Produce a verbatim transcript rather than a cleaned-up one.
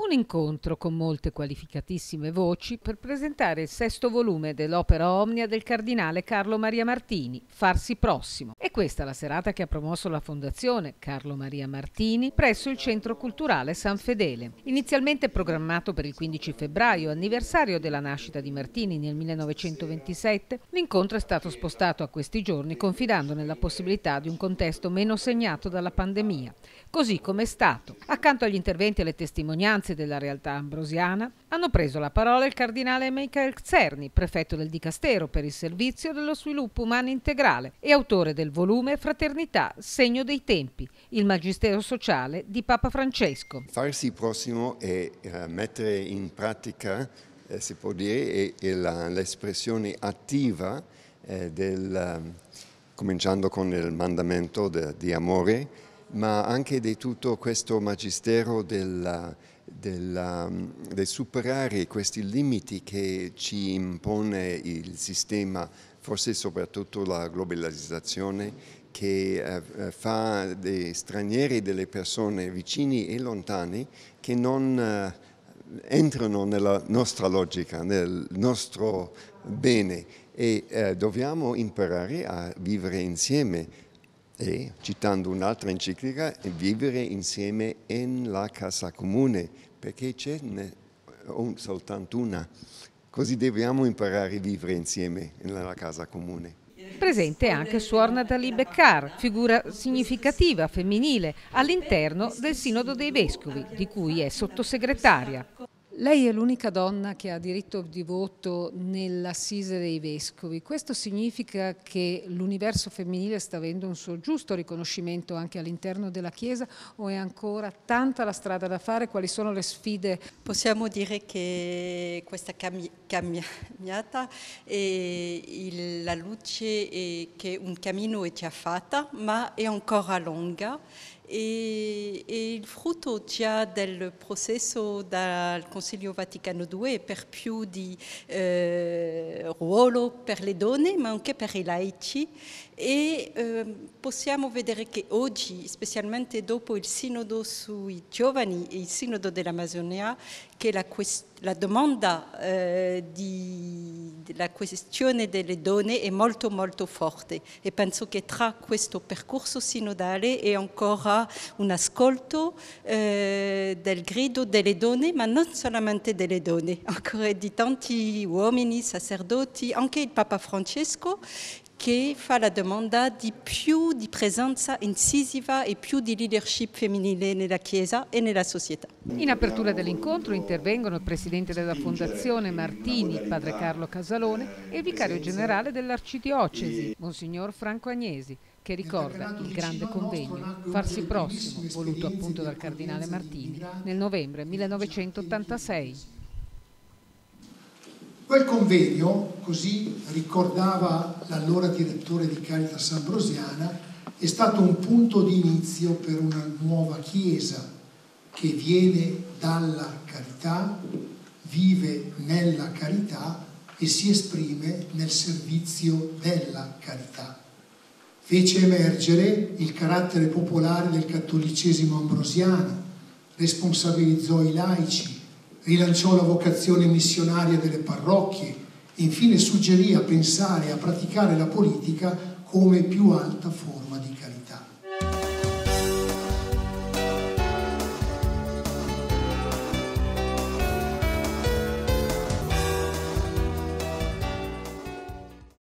Un incontro con molte qualificatissime voci per presentare il sesto volume dell'opera omnia del cardinale Carlo Maria Martini, Farsi Prossimo. E questa la serata che ha promosso la Fondazione Carlo Maria Martini presso il Centro Culturale San Fedele. Inizialmente programmato per il quindici febbraio, anniversario della nascita di Martini nel millenovecentoventisette, l'incontro è stato spostato a questi giorni confidando nella possibilità di un contesto meno segnato dalla pandemia. Così come è stato. Accanto agli interventi e alle testimonianze della realtà ambrosiana, hanno preso la parola il cardinale Michael Czerny, prefetto del Dicastero per il servizio dello sviluppo umano integrale e autore del volume Fraternità, segno dei tempi, il magistero sociale di Papa Francesco. Farsi prossimo è uh, mettere in pratica, eh, si può dire, è, è la, l'espressione attiva eh, del, uh, cominciando con il mandamento de, di amore, ma anche di tutto questo magistero del Del, del superare questi limiti che ci impone il sistema, forse soprattutto la globalizzazione, che eh, fa dei stranieri, delle persone vicini e lontani che non eh, entrano nella nostra logica, nel nostro bene e eh, dobbiamo imparare a vivere insieme. E, citando un'altra enciclica, vivere insieme nella casa comune, perché c'è soltanto una. Così dobbiamo imparare a vivere insieme nella casa comune. Presente anche Suor Nathalie Beccar, figura significativa femminile all'interno del Sinodo dei Vescovi, di cui è sottosegretaria. Lei è l'unica donna che ha diritto di voto nell'Assise dei Vescovi. Questo significa che l'universo femminile sta avendo un suo giusto riconoscimento anche all'interno della Chiesa o è ancora tanta la strada da fare? Quali sono le sfide? Possiamo dire che questa cambiata è il, la luce è che un cammino è già fatta, ma è ancora lunga. E, e il frutto già del processo dal Consiglio Vaticano due per più di eh, ruolo per le donne ma anche per i laici e eh, possiamo vedere che oggi, specialmente dopo il sinodo sui giovani e il sinodo dell'Amazzonia, che la, la domanda eh, di, della questione delle donne è molto molto forte e penso che tra questo percorso sinodale è ancora un ascolto eh, del grido delle donne, ma non solamente delle donne, ancora di tanti uomini, sacerdoti, anche il Papa Francesco, che fa la domanda di più di presenza incisiva e più di leadership femminile nella Chiesa e nella società. In apertura dell'incontro intervengono il presidente della Fondazione Martini, padre Carlo Casalone, e il vicario generale dell'Arcidiocesi, Monsignor Franco Agnesi, che ricorda il grande convegno Farsi Prossimo, voluto appunto dal cardinale Martini nel novembre millenovecentottantasei. Quel convegno, così ricordava l'allora direttore di Caritas Ambrosiana, è stato un punto di inizio per una nuova Chiesa che viene dalla carità, vive nella carità e si esprime nel servizio della carità. Fece emergere il carattere popolare del cattolicesimo ambrosiano, responsabilizzò i laici, rilanciò la vocazione missionaria delle parrocchie e infine suggerì a pensare e a praticare la politica come più alta forma di carità.